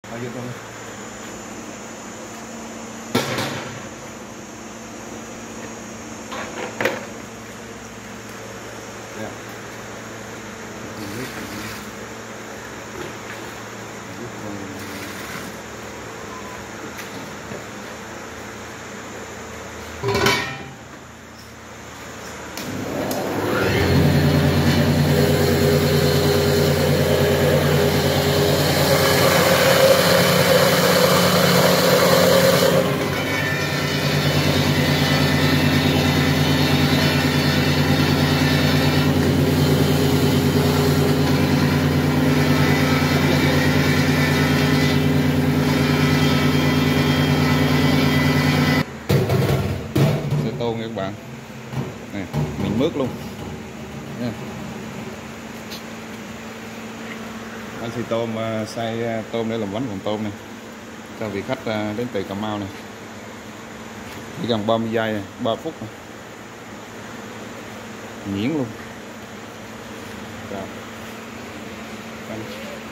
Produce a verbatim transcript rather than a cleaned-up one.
bao nhiêu tôm yeah. Tôm nha các bạn, này mình mướt luôn nha. Anh xì tôm xay tôm để làm bánh còn tôm này cho vị khách đến từ Cà Mau này, chỉ cần ba mươi giây này, ba phút này. Nhuyễn luôn. Rồi.